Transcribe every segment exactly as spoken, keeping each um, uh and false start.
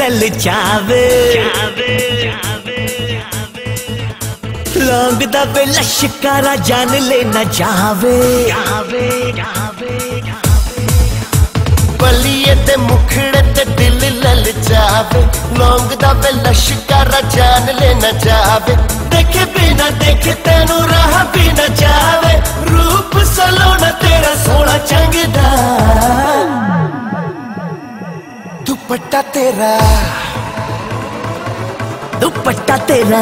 ललचावे लौंग दा वे लश्कारा जान ले न जावे बलिए ते मुखड़े ते दिल ललचावे लौंग दा वे लश्कारा जान ले न जावे देखे बिना देखे तेनू राह भी न जावे रूप सलोना तेरा सोना चंगदा दुपट्टा तेरा दुपट्टा तेरा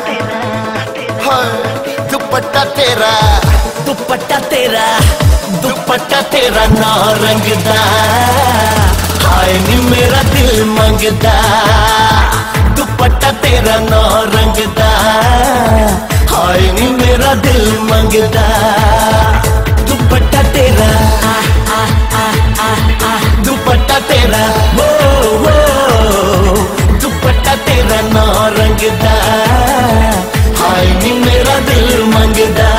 दुपट्टा तेरा दुपट्टा तेरा दुपट्टा तेरा नौ रंगदा हाय नी मेरा दिल मंगदा दुपट्टा तेरा नौ रंगदा हाय नी मेरा दिल मंगदा दुपट्टा तेरा आ आ आ आ आ दुपट्टा तेरा वो वो दुपट्टा तेरा नौ रंगदा हाय नी मेरा दिल मंगदा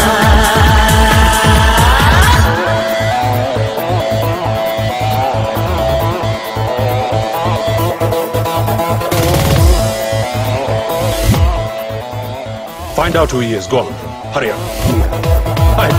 Find out who he is. Go on. Hurry up. Hi.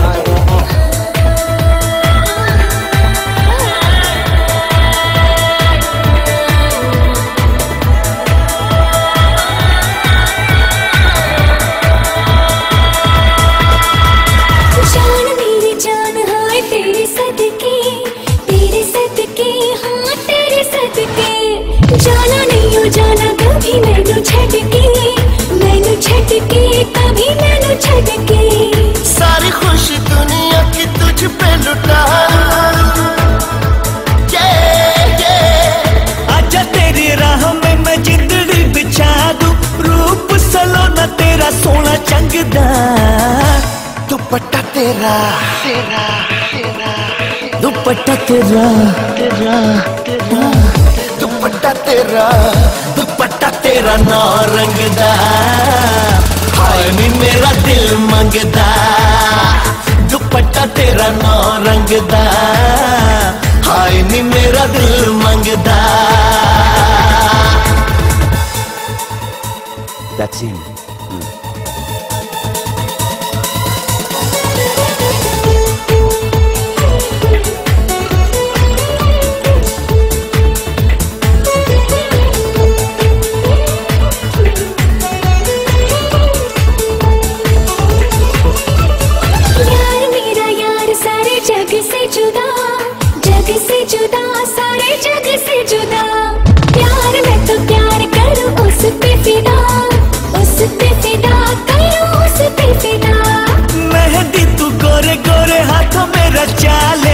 जाना नहीं हो जाना कभी मैनू छड़ के मैनू छड़ के कभी मैनू छड़ के सारी खुशी दुनिया की तुझ पे लुटा आजा तेरी राह में मैं जिंदड़ी बिछा दूं रूप सलोना तेरा सोना चंगदा दुपट्टा तेरा तेरा तेरा दुपट्टा तेरा तेरा तेरा दुपट्टा तेरा दुपट्टा तेरा नौ रंगदा हाय नी मेरा दिल मंगदा दुपट्टा तेरा नौ रंगदा हाय नी मेरा दिल मंगदा That's him. जुदा सारे जग से जुदा प्यार मैं तो प्यार करूं उस पे फिदा उस पे फिदा करूं उस पे फिदा मेहंदी तू गोरे गोरे हाथों में रचा ले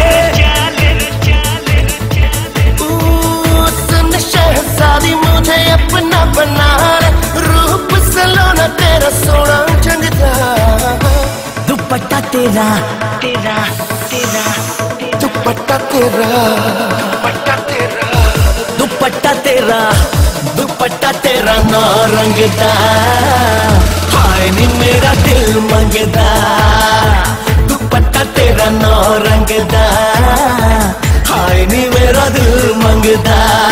सुन शहजादी मुझे अपना बना रूप सलोना तेरा सोना चंगदा दुपट्टा तेरा तेरा तेरा दुपट्टा तेरा दुपट्टा तेरा दुपट्टा तेरा दुपट्टा तेरा नौ रंगदा हाय नी मेरा दिल मंगदा दुपट्टा तेरा नौ रंगदा हाय नी मेरा दिल मंगदा